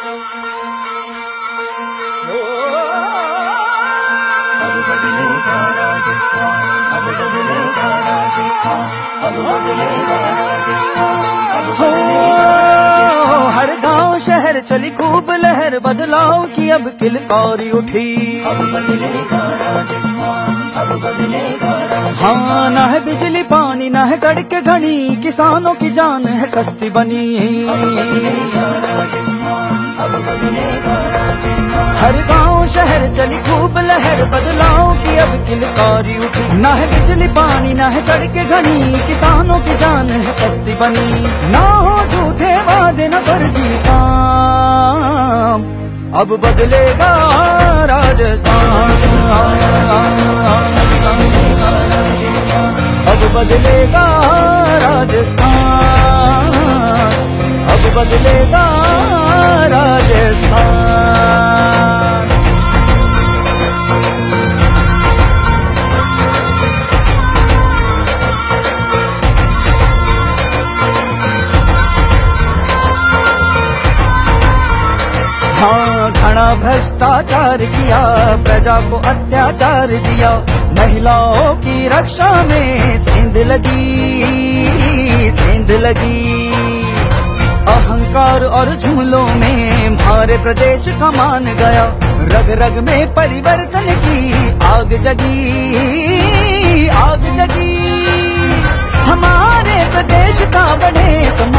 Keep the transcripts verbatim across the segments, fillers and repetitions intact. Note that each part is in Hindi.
अब बदलेगा राजस्थान, अब बदलेगा राजस्थान, अब बदलेगा राजस्थान, अब बदलेगा राजस्थान। हर गांव शहर चली खूब लहर, बदलाव की अब किलकारी उठी। अब बदलेगा राजस्थान, अब बदलेगा राजस्थान। हाँ, ना है बिजली पानी ना है सड़कें घनी, किसानों की जान है सस्ती बनी। अब बदलेगा राजस्थान, अब बदलेगा राजस्थान। हर गांव शहर चली खूब लहर, बदलाव की अब किलकारी उठी। ना है बिजली पानी ना है सड़कें घनी, किसानों की जान है सस्ती बनी। ना हो झूठे वादे न फर्जी काम, अब बदलेगा राजस्थान, अब बदलेगा राजस्थान, अब बदलेगा राजस्थान। हाँ, घना भ्रष्टाचार किया, प्रजा को अत्याचार दिया, महिलाओं की रक्षा में सेंध लगी, सेंध लगी। अहंकार और जुमलों में हमारे प्रदेश का मान गया, रग रग में परिवर्तन की आग जगी, आग जगी। हमारे प्रदेश का बने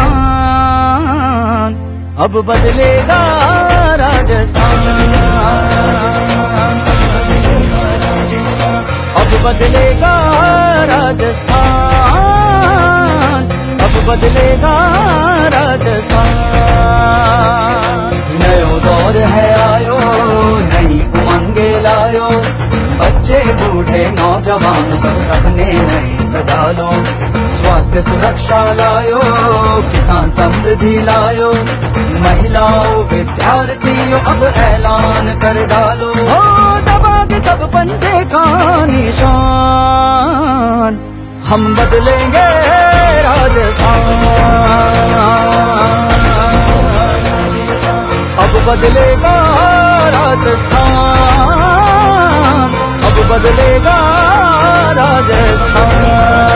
समान, अब बदलेगा राजस्थान, अब बदलेगा राजस्थान, अब बदलेगा राजस्थान। नयो दौर है आयो, नई उमंगे लायो, बच्चे बूढ़े नौजवान सब सपने नए सजा लो। स्वास्थ्य सुरक्षा लायो, किसान समृद्धि लायो, महिलाओं विद्यार्थियों अब ऐलान कर डालो। हो दबा के सब पंजे का निशान, हम बदलेंगे राजस्थान, अब बदलेगा राजस्थान, अब बदलेगा राजस्थान।